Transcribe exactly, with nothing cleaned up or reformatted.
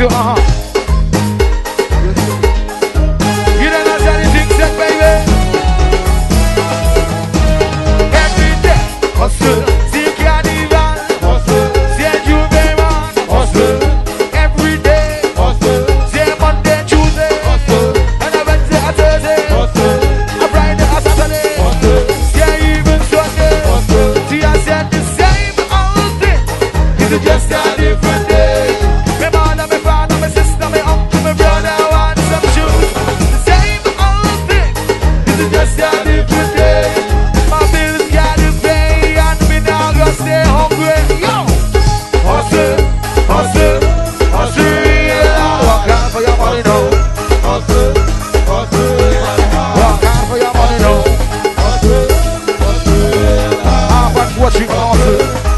to uh-huh. You don't know anything said, baby. Every day, hustle. See carnival, hustle. See juvenile, hustle. Every day, hustle. See Monday, Tuesday, hustle. And a Wednesday, a Thursday, hustle. A Friday, a Saturday, hustle. See even Sunday, hustle. See I said the same old thing. It's just a different day. My mother, my father, my sister, my uncle, my brother want some shoes. The same old thing. It's just a different day. My bills gotta pay and me now gonna stay hungry. Yo, hustle, hustle, hustle, yeah. Work hard for your money now. Hustle, hustle, work hard for your money now. Hustle, hustle, yeah. Ah, but what you hustle?